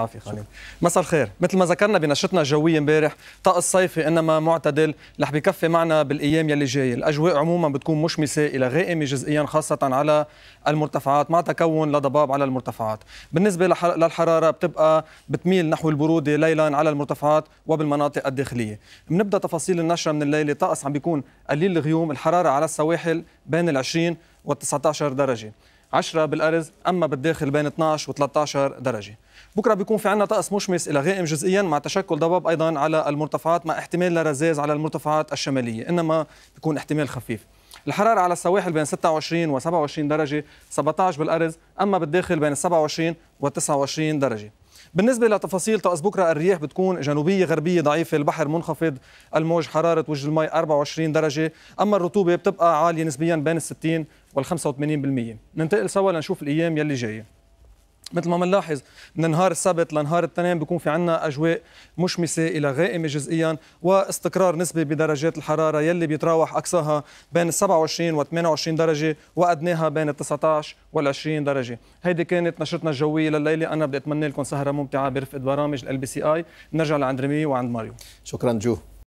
عافية خليل. مساء الخير. مثل ما ذكرنا بنشرتنا الجوية امبارح، طقس صيفي انما معتدل رح بكفي معنا بالايام يلي جايه. الاجواء عموما بتكون مشمسه الى غائمه جزئيا خاصه على المرتفعات مع تكون لضباب على المرتفعات. بالنسبه للحراره بتبقى بتميل نحو البروده ليلا على المرتفعات وبالمناطق الداخليه. بنبدا تفاصيل النشره من الليله. طقس عم بيكون قليل الغيوم، الحراره على السواحل بين ال20 وال19 درجه، 10 بالأرز، أما بالداخل بين 12 و13 درجة. بكرة بيكون في عنا طقس مشمس إلى غائم جزئيا مع تشكل ضباب أيضا على المرتفعات مع احتمال لرذاذ على المرتفعات الشمالية، إنما بيكون احتمال خفيف. الحرارة على السواحل بين 26 و27 درجة، 17 بالأرز، أما بالداخل بين 27 و29 درجة. بالنسبة لتفاصيل طقس بكرة، الرياح بتكون جنوبية غربية ضعيفة، البحر منخفض، الموج حرارة وجه المي 24 درجة، أما الرطوبة بتبقى عالية نسبيا بين 60 وال85%. ننتقل سوا لنشوف الأيام يلي جاية. مثل ما بنلاحظ من نهار السبت لنهار الاثنين بيكون في عنا أجواء مشمسة إلى غائمة جزئيا واستقرار نسبي بدرجات الحرارة يلي بيتراوح أقصاها بين 27 و 28 درجة وأدناها بين 19 وال20 درجة. هيدي كانت نشرتنا الجوية لليلة. أنا بدي أتمنى لكم سهرة ممتعة برفقة برامج LBCI. نرجع لعند رمي وعند ماريو. شكرا جو.